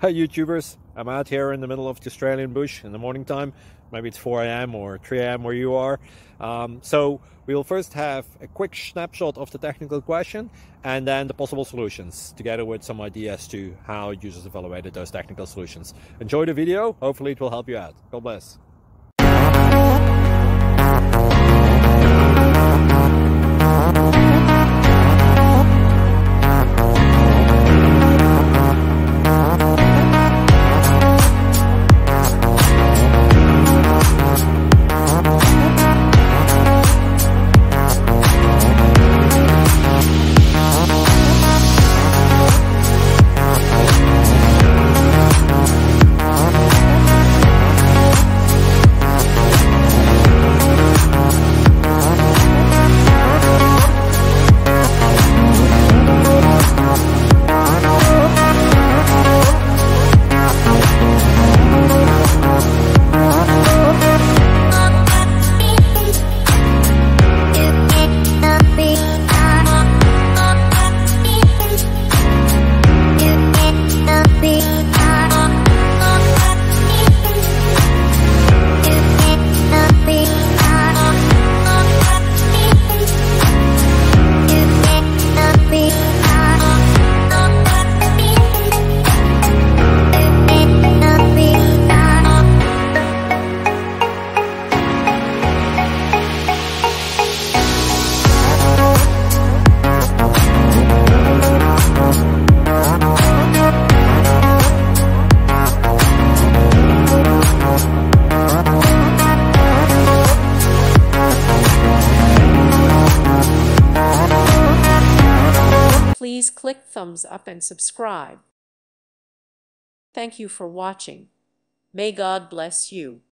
Hi YouTubers, I'm out here in the middle of the Australian bush in the morning time. Maybe it's 4 a.m. or 3 a.m. where you are. So we'll first have a quick snapshot of the technical question and then the possible solutions, together with some ideas to how users evaluated those technical solutions. Enjoy the video, hopefully it will help you out. God bless. Please click thumbs up and subscribe. Thank you for watching. May God bless you.